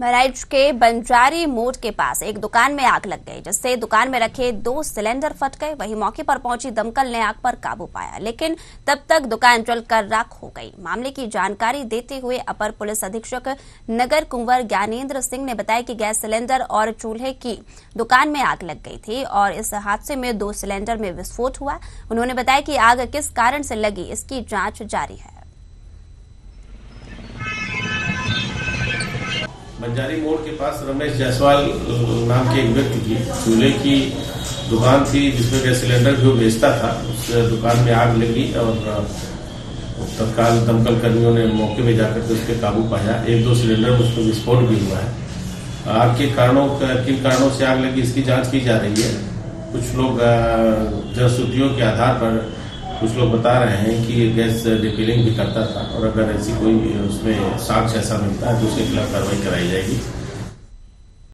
महराइच के बंजारी मोड़ के पास एक दुकान में आग लग गई, जिससे दुकान में रखे 2 सिलेंडर फट गए। वहीं मौके पर पहुंची दमकल ने आग पर काबू पाया, लेकिन तब तक दुकान जलकर राख हो गई। मामले की जानकारी देते हुए अपर पुलिस अधीक्षक नगर कुंवर ज्ञानेंद्र सिंह ने बताया कि गैस सिलेंडर और चूल्हे की दुकान में आग लग गई थी और इस हादसे में 2 सिलेंडर में विस्फोट हुआ। उन्होंने बताया कि आग किस कारण से लगी, इसकी जांच जारी है। बंजारी मोड़ के पास रमेश जायसवाल नाम के एक व्यक्ति की चूल्हे की दुकान थी, जिसमें गैस सिलेंडर जो बेचता था। उस दुकान में आग लगी और तत्काल दमकल कर्मियों ने मौके में जाकर के उस पर काबू पाया। 1-2 सिलेंडर में उसमें विस्फोट भी हुआ है। आग के किन कारणों से आग लगी, इसकी जांच की जा रही है। कुछ लोग जनश्रुतियों के आधार पर कुछ लोग बता रहे हैं कि गैस रिफिलिंग भी करता था और अगर ऐसी कोई उसमें साक्ष्य ऐसा मिलता है तो उसके खिलाफ कार्रवाई कराई जाएगी।